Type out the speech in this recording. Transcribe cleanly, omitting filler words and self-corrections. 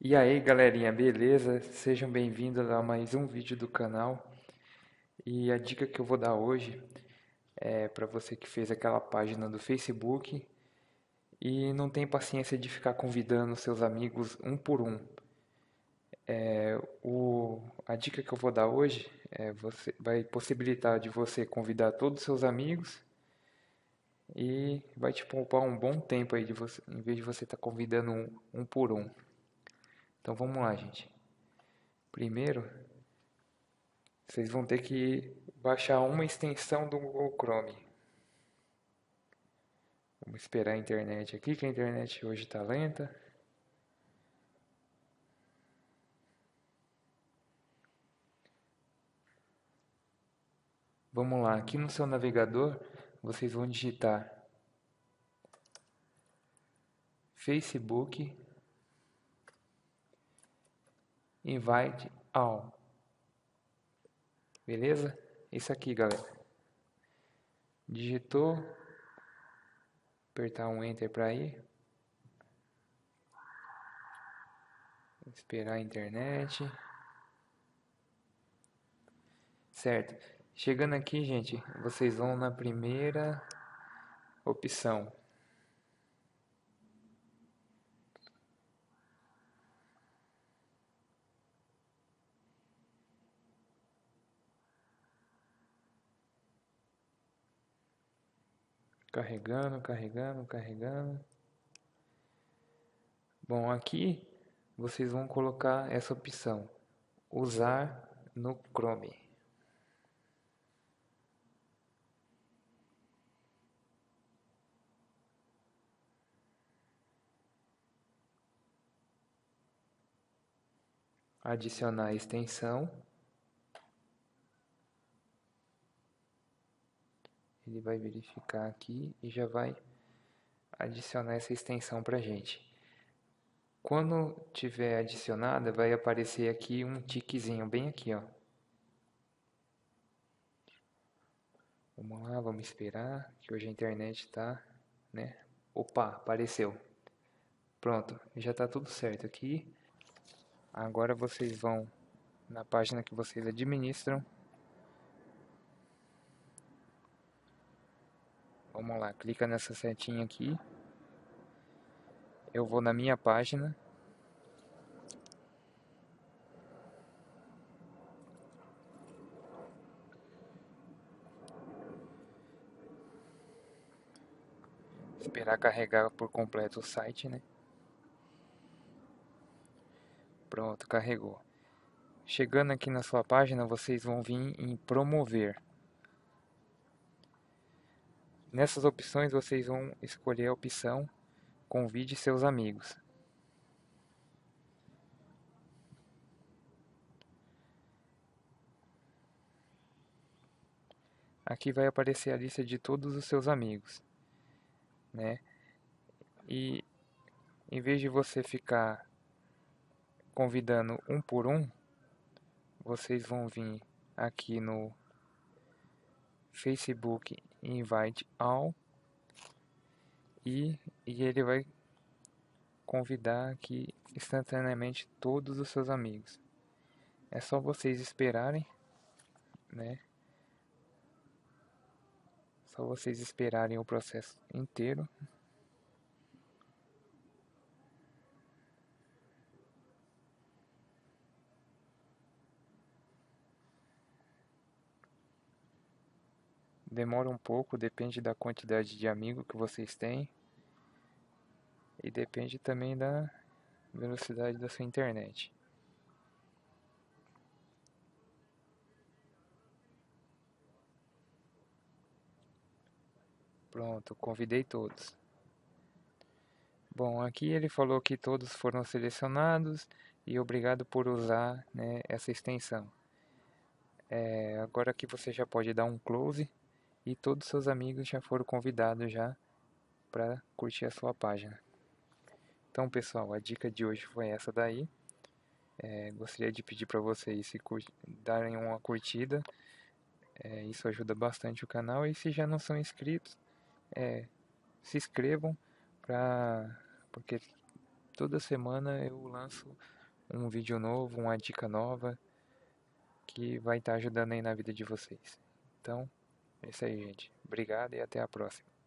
E aí, galerinha, beleza? Sejam bem-vindos a mais um vídeo do canal. E a dica que eu vou dar hoje é para você que fez aquela página do Facebook e não tem paciência de ficar convidando seus amigos um por um. A dica que eu vou dar hoje vai possibilitar de você convidar todos os seus amigos e vai te poupar um bom tempo aí de você, em vez de você estar convidando um por um. Então vamos lá, gente. Primeiro, vocês vão ter que baixar uma extensão do Google Chrome. Vamos esperar a internet aqui, que a internet hoje está lenta. Vamos lá, aqui no seu navegador, vocês vão digitar Facebook Invite All. Beleza? Isso aqui, galera. Digitou, apertar um Enter para ir. Esperar a internet. Certo. Chegando aqui, gente, vocês vão na primeira opção. Carregando, carregando, carregando. Bom, aqui vocês vão colocar essa opção, usar no Chrome. Adicionar a extensão. Ele vai verificar aqui e já vai adicionar essa extensão para a gente. Quando tiver adicionada, vai aparecer aqui um tiquezinho bem aqui, ó. Vamos lá, vamos esperar, que hoje a internet tá, né? Opa, apareceu. Pronto, já tá tudo certo aqui. Agora vocês vão na página que vocês administram. Vamos lá, clica nessa setinha aqui. Eu vou na minha página. Esperar carregar por completo o site, né? Pronto, carregou. Chegando aqui na sua página, vocês vão vir em promover. Nessas opções, vocês vão escolher a opção convide seus amigos. Aqui vai aparecer a lista de todos os seus amigos, né? E em vez de você ficar convidando um por um, vocês vão vir aqui no Facebook Invite All e ele vai convidar aqui instantaneamente todos os seus amigos. É só vocês esperarem, né? Só vocês esperarem o processo inteiro. Demora um pouco, depende da quantidade de amigos que vocês têm. E depende também da velocidade da sua internet. Pronto, convidei todos. Bom, aqui ele falou que todos foram selecionados e obrigado por usar, né, essa extensão. Agora aqui você já pode dar um close e todos os seus amigos já foram convidados já para curtir a sua página. Então, pessoal, a dica de hoje foi essa daí. Gostaria de pedir para vocês darem uma curtida. Isso ajuda bastante o canal. E se já não são inscritos, se inscrevam porque toda semana eu lanço um vídeo novo, uma dica nova que vai estar ajudando aí na vida de vocês. Então, é isso aí, gente. Obrigado e até a próxima.